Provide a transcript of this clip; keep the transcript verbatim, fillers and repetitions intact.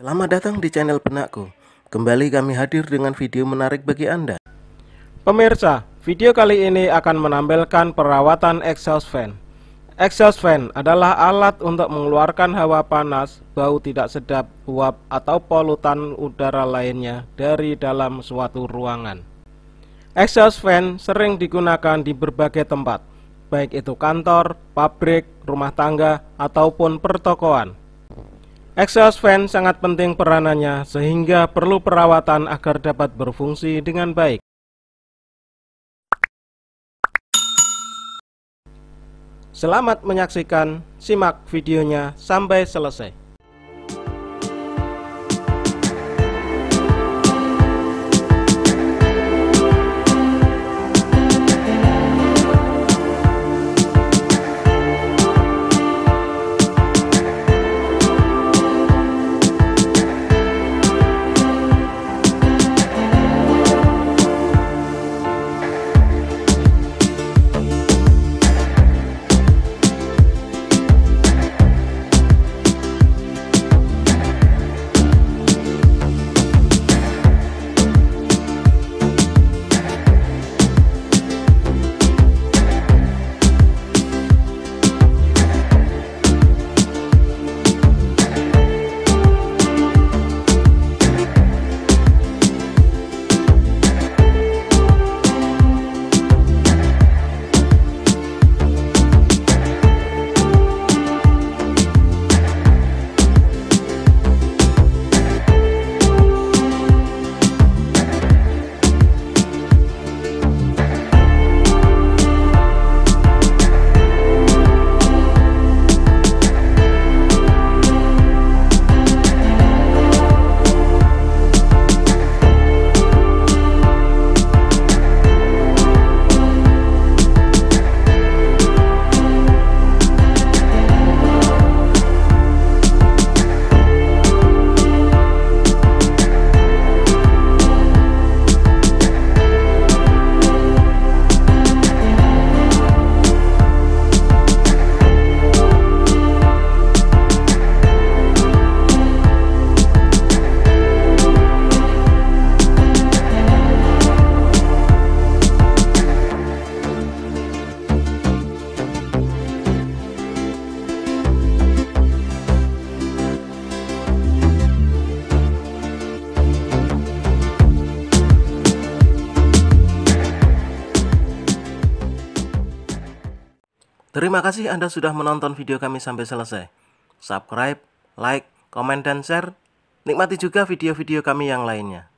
Selamat datang di channel Benakku. Kembali kami hadir dengan video menarik bagi Anda. Pemirsa, video kali ini akan menampilkan perawatan exhaust fan. Exhaust fan adalah alat untuk mengeluarkan hawa panas, bau tidak sedap, uap, atau polutan udara lainnya dari dalam suatu ruangan. Exhaust fan sering digunakan di berbagai tempat, baik itu kantor, pabrik, rumah tangga, ataupun pertokoan. Exhaust fan sangat penting peranannya sehingga perlu perawatan agar dapat berfungsi dengan baik. Selamat menyaksikan, simak videonya sampai selesai. Terima kasih Anda sudah menonton video kami sampai selesai. Subscribe, like, komen, dan share. Nikmati juga video-video kami yang lainnya.